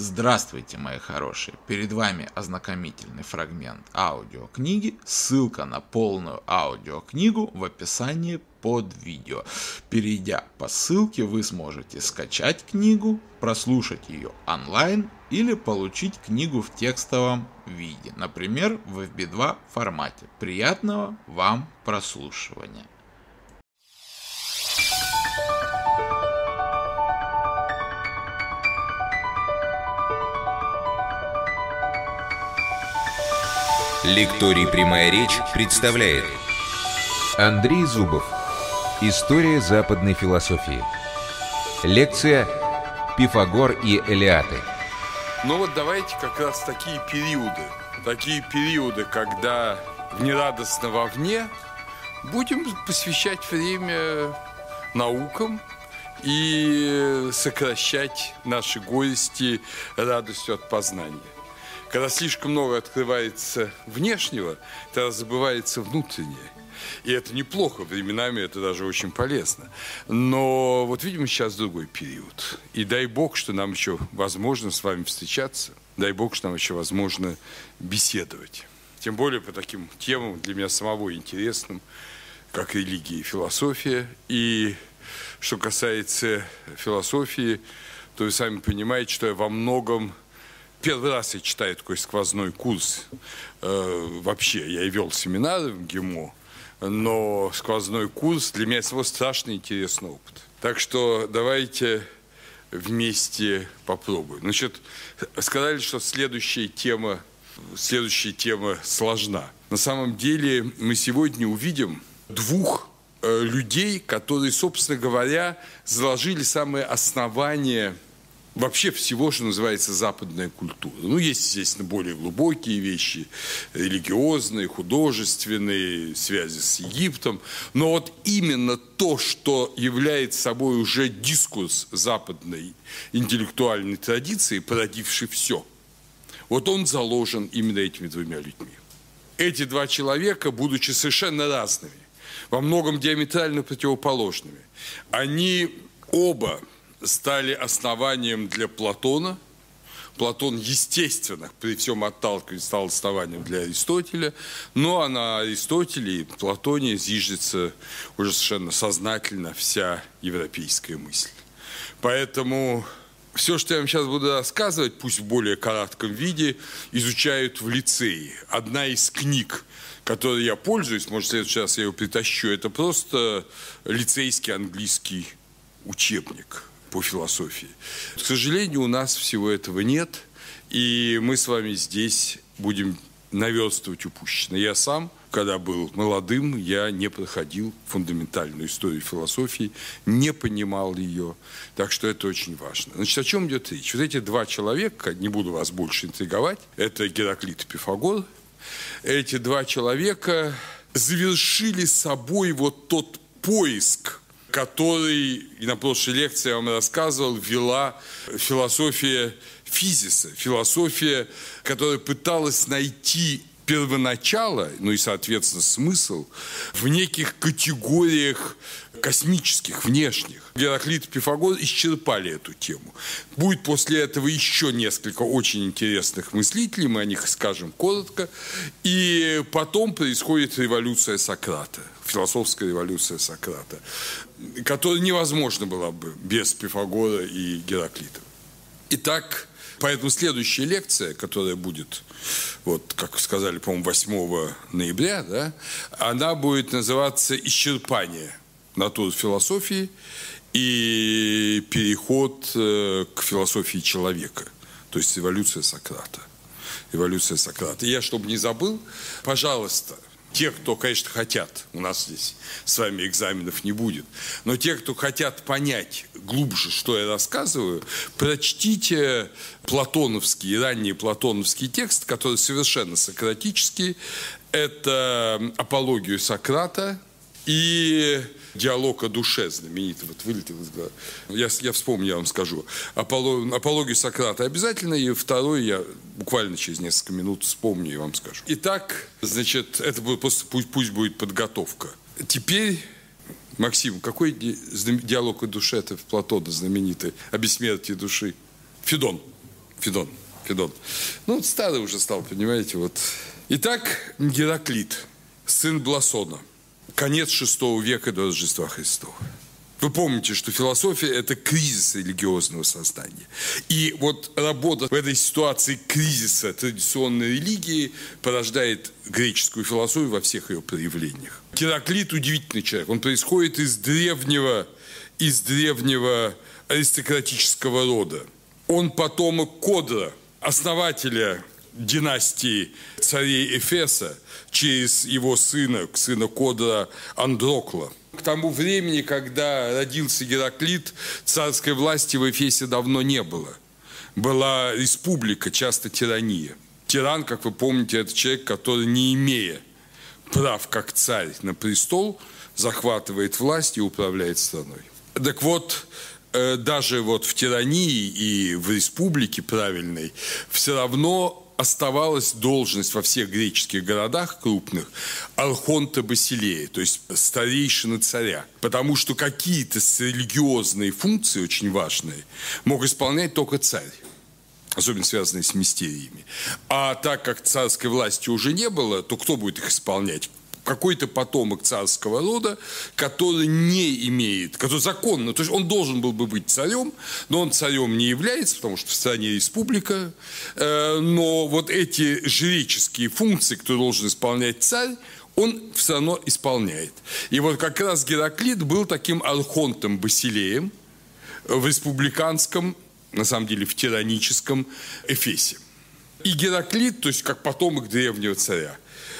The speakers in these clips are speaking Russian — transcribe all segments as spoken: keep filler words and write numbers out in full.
Здравствуйте, мои хорошие! Перед вами ознакомительный фрагмент аудиокниги. Ссылка на полную аудиокнигу в описании под видео. Перейдя по ссылке, вы сможете скачать книгу, прослушать ее онлайн или получить книгу в текстовом виде, например, в эф би два формате. Приятного вам прослушивания! Лекторий «Прямая речь» представляет Андрей Зубов. История западной философии. Лекция «Пифагор и Элеаты». Ну вот давайте как раз такие периоды, такие периоды, когда нерадостно вовне, будем посвящать время наукам и сокращать наши горести радостью от познания. Когда слишком много открывается внешнего, тогда забывается внутреннее. И это неплохо, временами это даже очень полезно. Но вот видим сейчас другой период. И дай Бог, что нам еще возможно с вами встречаться. Дай Бог, что нам еще возможно беседовать. Тем более по таким темам для меня самого интересным, как религия и философия. И что касается философии, то вы сами понимаете, что я во многом... Первый раз я читаю такой сквозной курс. Э, вообще, я и вел семинары в ГИМО, но сквозной курс для меня всего страшно интересный опыт. Так что давайте вместе попробуем. Значит, сказали, что следующая тема, следующая тема сложна. На самом деле мы сегодня увидим двух э, людей, которые, собственно говоря, заложили самое основание вообще всего, что называется западная культура. Ну, есть, естественно, более глубокие вещи, религиозные, художественные, связи с Египтом. Но вот именно то, что является собой уже дискурс западной интеллектуальной традиции, породивший все, вот он заложен именно этими двумя людьми. Эти два человека, будучи совершенно разными, во многом диаметрально противоположными, они оба стали основанием для Платона. Платон, естественно, при всем отталкивании стал основанием для Аристотеля, но на Аристотеле и Платоне зиждется уже совершенно сознательно вся европейская мысль. Поэтому все, что я вам сейчас буду рассказывать, пусть в более кратком виде, изучают в лицее. Одна из книг, которой я пользуюсь, может, в следующий раз я ее притащу, это просто лицейский английский учебник по философии. К сожалению, у нас всего этого нет, и мы с вами здесь будем наверстывать упущенное. Я сам, когда был молодым, я не проходил фундаментальную историю философии, не понимал ее, так что это очень важно. Значит, о чем идет речь? Вот эти два человека, не буду вас больше интриговать, это Гераклит и Пифагор, эти два человека завершили собой вот тот поиск, который, и на прошлой лекции я вам рассказывал, вела философия физиса, философия, которая пыталась найти первоначало, ну и, соответственно, смысл в неких категориях космических, внешних. Гераклит и Пифагор исчерпали эту тему. Будет после этого еще несколько очень интересных мыслителей, мы о них скажем коротко, и потом происходит революция Сократа, философская революция Сократа, которая невозможна была бы без Пифагора и Гераклита. Итак, поэтому следующая лекция, которая будет, вот, как сказали, по-моему, восьмого ноября, да, она будет называться «Исчерпание натуры философии и переход к философии человека», то есть эволюция Сократа. Эволюция Сократа. И я, чтобы не забыл, пожалуйста, те, кто, конечно, хотят, у нас здесь с вами экзаменов не будет, но те, кто хотят понять глубже, что я рассказываю, прочтите платоновский, ранний платоновский текст, который совершенно сократический. Это «Апологию Сократа» и «Диалог о душе» знаменитый, вот вылетел из головы. Я, я вспомню, я вам скажу. Апологию, апологию Сократа обязательно, и второй я буквально через несколько минут вспомню и вам скажу. Итак, значит, это будет просто, пусть, пусть будет подготовка. Теперь, Максим, какой ди, диалог о душе это в Платона знаменитый, о бессмертии души? Федон. Федон. Федон. Ну, вот старый уже стал, понимаете, вот. Итак, Гераклит, сын Бласона. Конец шестого века до Рождества Христова. Вы помните, что философия – это кризис религиозного сознания. И вот работа в этой ситуации кризиса традиционной религии порождает греческую философию во всех ее проявлениях. Гераклит – удивительный человек. Он происходит из древнего, из древнего аристократического рода. Он потомок Кодра, основателя династии царей Эфеса, через его сына, сына Кодра Андрокла. К тому времени, когда родился Гераклит, царской власти в Эфесе давно не было. Была республика, часто тирания. Тиран, как вы помните, это человек, который, не имея прав как царь на престол, захватывает власть и управляет страной. Так вот, даже вот в тирании и в республике правильной все равно оставалась должность во всех греческих городах крупных архонта Басилея, то есть старейшины царя. Потому что какие-то религиозные функции, очень важные, мог исполнять только царь, особенно связанные с мистериями. А так как царской власти уже не было, то кто будет их исполнять? Какой-то потомок царского рода, который не имеет, который законно, то есть он должен был бы быть царем, но он царем не является, потому что в стране республика, но вот эти жреческие функции, которые должен исполнять царь, он все равно исполняет. И вот как раз Гераклит был таким архонтом Басилеем в республиканском, на самом деле в тираническом Эфесе. И Гераклит, то есть как потомок древнего царя,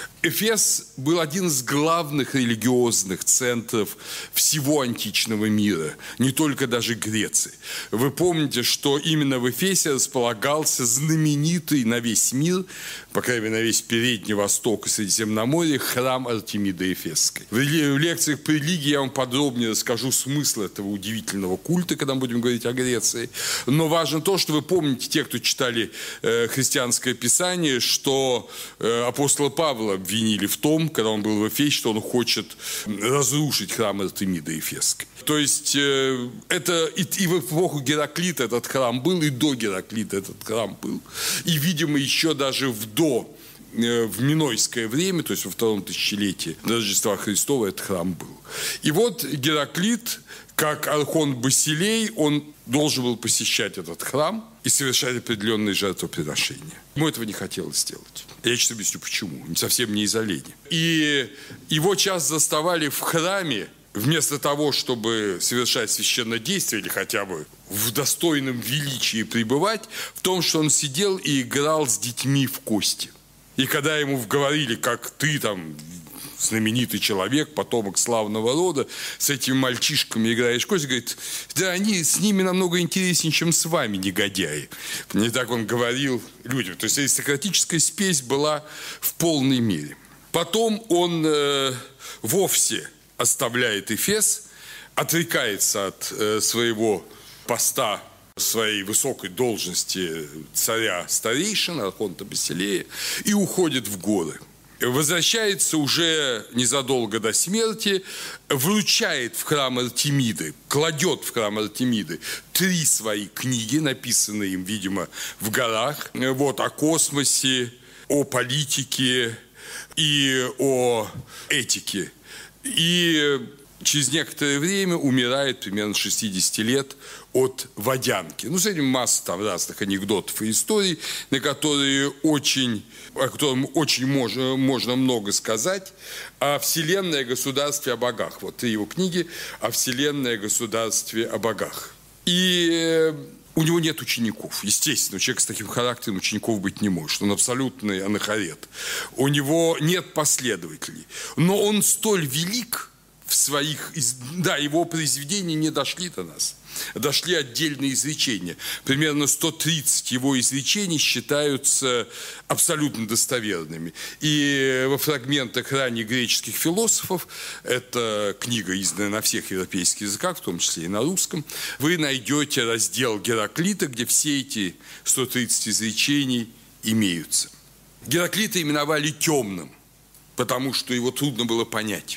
Эфес был один из главных религиозных центров всего античного мира, не только даже Греции. Вы помните, что именно в Эфесе располагался знаменитый на весь мир, по крайней мере, на весь Передний Восток и Средиземноморье, храм Артемиды Эфесской. В лекциях по религии я вам подробнее расскажу смысл этого удивительного культа, когда мы будем говорить о Греции. Но важно то, что вы помните, те, кто читали э, христианское писание, что э, апостола Павла обвинили в том, когда он был в Эфесе, что он хочет разрушить храм Артемиды Эфесской. То есть э, это и, и в эпоху Гераклита этот храм был, и до Гераклита этот храм был. И, видимо, еще даже в до, э, в Минойское время, то есть во втором тысячелетии до Рождества Христова этот храм был. И вот Гераклит, как архонт Басилей, он должен был посещать этот храм и совершать определенные жертвоприношения. Ему этого не хотелось сделать. Я сейчас объясню, почему. Совсем не из-за лени. И его часто заставали в храме, вместо того, чтобы совершать священнодействие или хотя бы в достойном величии пребывать, в том, что он сидел и играл с детьми в кости. И когда ему говорили, как ты там знаменитый человек, потомок славного рода, с этими мальчишками играешь в кости, говорит, да они с ними намного интереснее, чем с вами, негодяи. Не так он говорил людям. То есть аристократическая спесь была в полной мере. Потом он э, вовсе оставляет Эфес, отрекается от э, своего поста, своей высокой должности царя старейшин, архонта Басилея, и уходит в горы. Возвращается уже незадолго до смерти, вручает в храм Артемиды, кладет в храм Артемиды три свои книги, написанные им, видимо, в горах, вот, о космосе, о политике и о этике. И через некоторое время умирает, примерно шестьдесят лет, от водянки. Ну, с этим масса там разных анекдотов и историй, на которые очень, о котором очень можно, можно много сказать. О вселенной, о государстве, о богах. Вот три его книги о вселенной, о государстве, о богах. И у него нет учеников. Естественно, у человека с таким характером учеников быть не может. Он абсолютный анахарет. У него нет последователей. Но он столь велик в своих... Да, его произведения не дошли до нас. Дошли отдельные изречения. Примерно сто тридцать его изречений считаются абсолютно достоверными. И во фрагментах ранних греческих философов, это книга, изданная на всех европейских языках, в том числе и на русском, вы найдете раздел Гераклита, где все эти сто тридцать изречений имеются. Гераклита именовали темным, потому что его трудно было понять.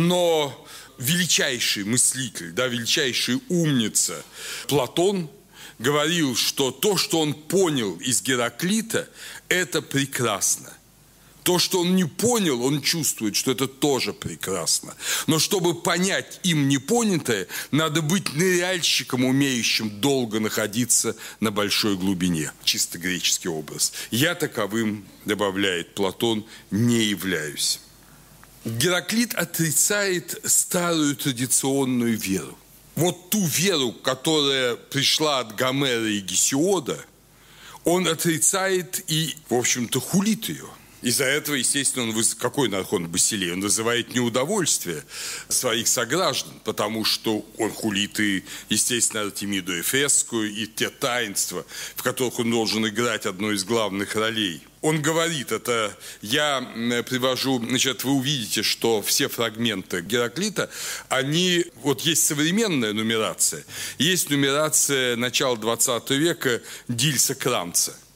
Но величайший мыслитель, да, величайший умница Платон говорил, что то, что он понял из Гераклита, это прекрасно. То, что он не понял, он чувствует, что это тоже прекрасно. Но чтобы понять им непонятое, надо быть ныряльщиком, умеющим долго находиться на большой глубине. Чисто греческий образ. Я таковым, добавляет Платон, не являюсь. Гераклит отрицает старую традиционную веру. Вот ту веру, которая пришла от Гомера и Гесиода, он отрицает и, в общем-то, хулит ее. Из-за этого, естественно, он, какой наркон Басилей? Он вызывает неудовольствие своих сограждан, потому что он хулит и, естественно, Артемиду Эфесскую, и те таинства, в которых он должен играть одну из главных ролей. Он говорит, это я привожу, значит, вы увидите, что все фрагменты Гераклита, они, вот есть современная нумерация, есть нумерация начала двадцатого века Дильса Крамца.